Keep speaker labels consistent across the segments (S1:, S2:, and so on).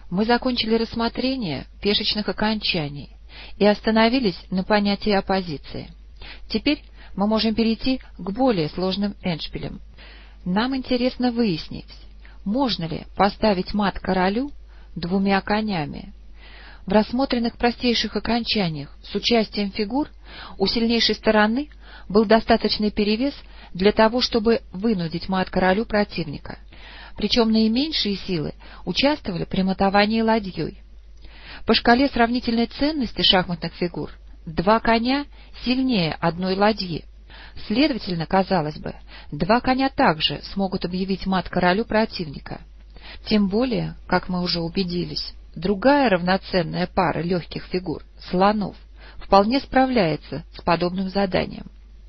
S1: Мы закончили рассмотрение пешечных окончаний и остановились на понятии оппозиции. Теперь мы можем перейти к более сложным эндшпилям. Нам интересно выяснить, можно ли поставить мат королю двумя конями. В рассмотренных простейших окончаниях с участием фигур у сильнейшей стороны был достаточный перевес для того, чтобы вынудить мат королю противника. Причем наименьшие силы участвовали при матовании ладьей. По шкале сравнительной ценности шахматных фигур два коня сильнее одной ладьи. Следовательно, казалось бы, два коня также смогут объявить мат королю противника. Тем более, как мы уже убедились, другая равноценная пара легких фигур, слонов, вполне справляется с подобным заданием.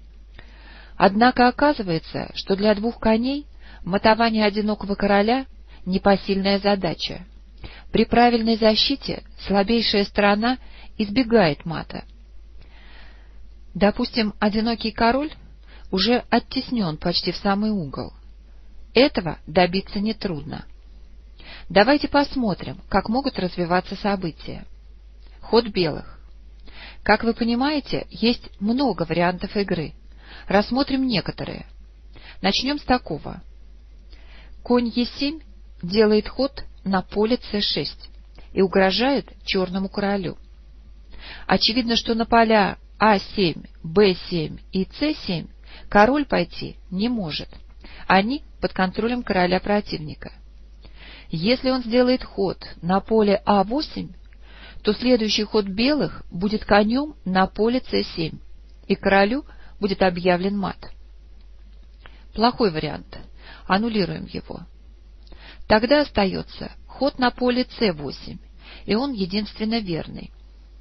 S1: Однако оказывается, что для двух коней матование одинокого короля — непосильная задача. При правильной защите слабейшая сторона избегает мата. Допустим, одинокий король уже оттеснен почти в самый угол. Этого добиться нетрудно. Давайте посмотрим, как могут развиваться события. Ход белых. Как вы понимаете, есть много вариантов игры. Рассмотрим некоторые. Начнем с такого. Конь Е7 делает ход на поле С6 и угрожает черному королю. Очевидно, что на поля А7, Б7 и С7 король пойти не может. Они под контролем короля противника. Если он сделает ход на поле А8, то следующий ход белых будет конем на поле С7, и королю будет объявлен мат. Плохой вариант. Аннулируем его. Тогда остается ход на поле С8, и он единственно верный.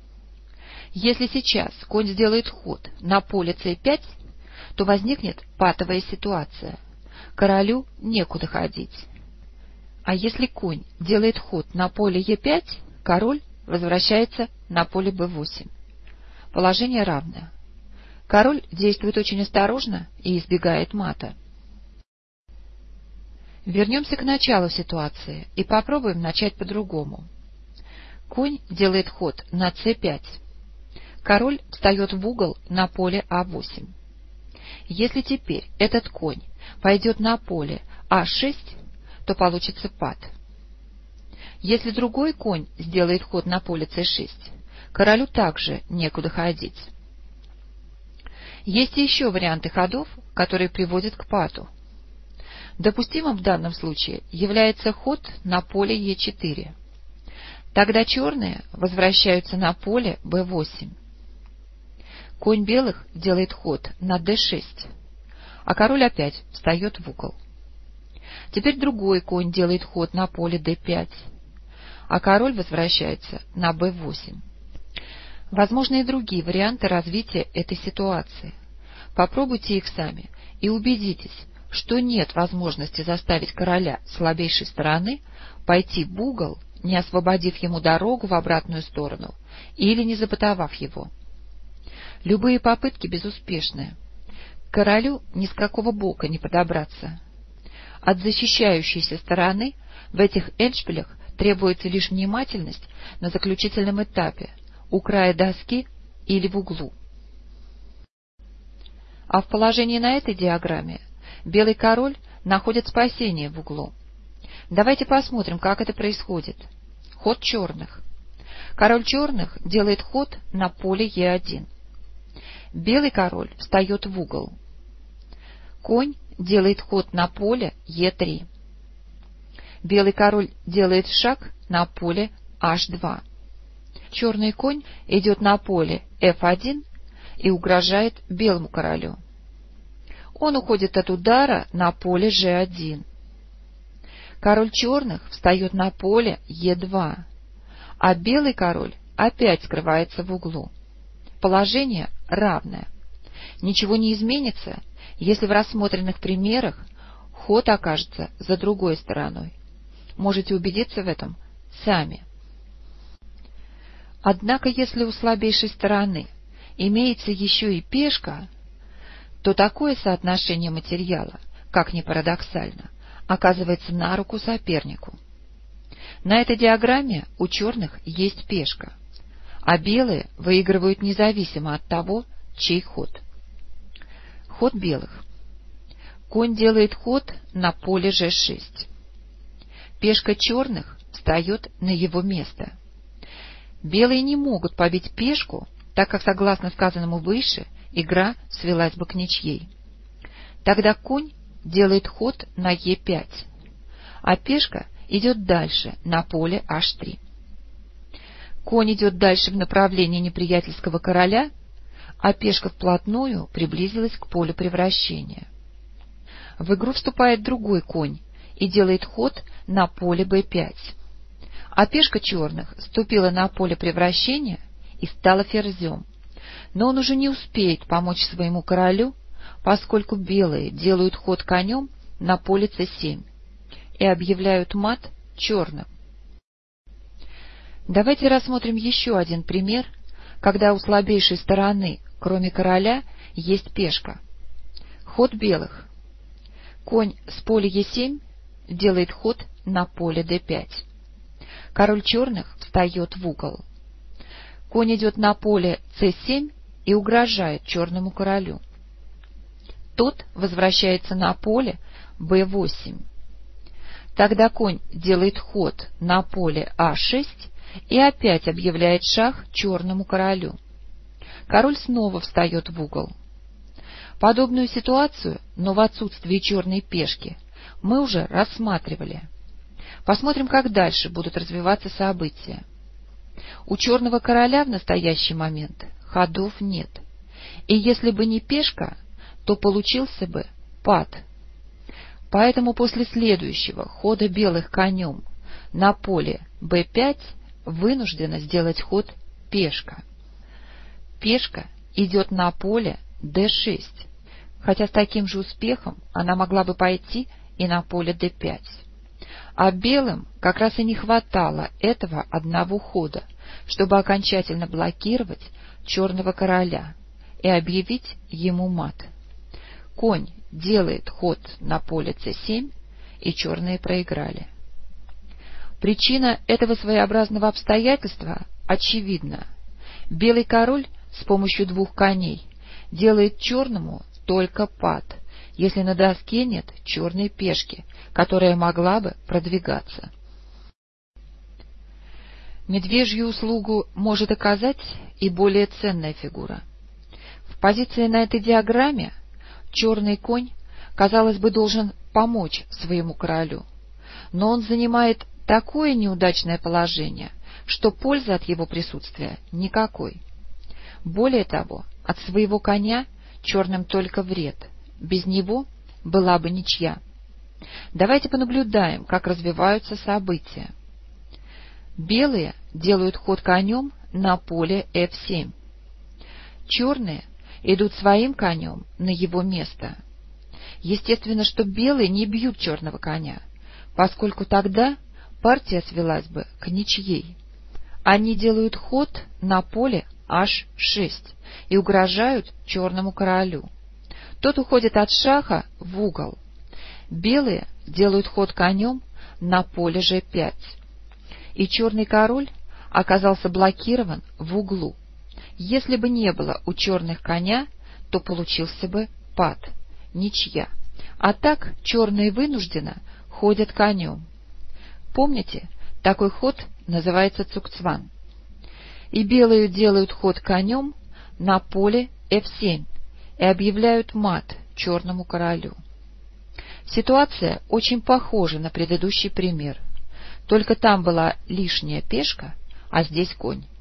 S1: Если сейчас конь сделает ход на поле С5, то возникнет патовая ситуация. Королю некуда ходить. А если конь делает ход на поле Е5, король возвращается на поле Б8. Положение равное. Король действует очень осторожно и избегает мата. Вернемся к началу ситуации и попробуем начать по-другому. Конь делает ход на С5. Король встает в угол на поле А8. Если теперь этот конь пойдет на поле А6, то получится пат. Если другой конь сделает ход на поле С6, королю также некуда ходить. Есть еще варианты ходов, которые приводят к пату. Допустимым в данном случае является ход на поле Е4. Тогда черные возвращаются на поле Б8. Конь белых делает ход на d6, а король опять встает в угол. Теперь другой конь делает ход на поле d5, а король возвращается на b8. Возможны и другие варианты развития этой ситуации. Попробуйте их сами и убедитесь, что нет возможности заставить короля слабейшей стороны пойти в угол, не освободив ему дорогу в обратную сторону или не запотовав его. Любые попытки безуспешны. К королю ни с какого бока не подобраться. От защищающейся стороны в этих эндшпилях требуется лишь внимательность на заключительном этапе, у края доски или в углу. А в положении на этой диаграмме белый король находит спасение в углу. Давайте посмотрим, как это происходит. Ход черных. Король черных делает ход на поле Е1. Белый король встает в угол. Конь делает ход на поле Е3. Белый король делает шаг на поле H2. Черный конь идет на поле F1 и угрожает белому королю. Он уходит от удара на поле G1. Король черных встает на поле Е2, а белый король опять скрывается в углу. Положение равное. Ничего не изменится, если в рассмотренных примерах ход окажется за другой стороной. Можете убедиться в этом сами. Однако, если у слабейшей стороны имеется еще и пешка, то такое соотношение материала, как ни парадоксально, оказывается на руку сопернику. На этой диаграмме у черных есть пешка, а белые выигрывают независимо от того, чей ход. Ход белых. Конь делает ход на поле g6. Пешка черных встает на его место. Белые не могут побить пешку, так как, согласно сказанному выше, игра свелась бы к ничьей. Тогда конь делает ход на e5, а пешка идет дальше на поле h3. Конь идет дальше в направлении неприятельского короля, а пешка вплотную приблизилась к полю превращения. В игру вступает другой конь и делает ход на поле b5, а пешка черных ступила на поле превращения и стала ферзем, но он уже не успеет помочь своему королю, поскольку белые делают ход конем на поле c7 и объявляют мат черным. Давайте рассмотрим еще один пример, когда у слабейшей стороны, кроме короля, есть пешка. Ход белых. Конь с поля e7 делает ход на поле d5. Король черных встает в угол. Конь идет на поле c7 и угрожает черному королю. Тот возвращается на поле b8. Тогда конь делает ход на поле a6 и опять объявляет шах черному королю. Король снова встает в угол. Подобную ситуацию, но в отсутствии черной пешки, мы уже рассматривали. Посмотрим, как дальше будут развиваться события. У черного короля в настоящий момент ходов нет, и если бы не пешка, то получился бы пад. Поэтому после следующего хода белых конем на поле b5 вынуждена сделать ход пешка. Пешка идет на поле d6, хотя с таким же успехом она могла бы пойти и на поле d5. А белым как раз и не хватало этого одного хода, чтобы окончательно блокировать черного короля и объявить ему мат. Конь делает ход на поле c7, и черные проиграли. Причина этого своеобразного обстоятельства очевидна. Белый король с помощью двух коней делает черному только пад, если на доске нет черной пешки, которая могла бы продвигаться. Медвежью услугу может оказать и более ценная фигура. В позиции на этой диаграмме черный конь, казалось бы, должен помочь своему королю, но он занимает такое неудачное положение, что пользы от его присутствия никакой. Более того, от своего коня черным только вред, без него была бы ничья. Давайте понаблюдаем, как развиваются события. Белые делают ход конем на поле f7. Черные идут своим конем на его место. Естественно, что белые не бьют черного коня, поскольку тогда партия свелась бы к ничьей. Они делают ход на поле h6 и угрожают черному королю. Тот уходит от шаха в угол. Белые делают ход конем на поле g5, и черный король оказался блокирован в углу. Если бы не было у черных коня, то получился бы пад, ничья. А так черные вынужденно ходят конем. Помните, такой ход называется цукцван. И белые делают ход конем на поле f7 и объявляют мат черному королю. Ситуация очень похожа на предыдущий пример, только там была лишняя пешка, а здесь конь.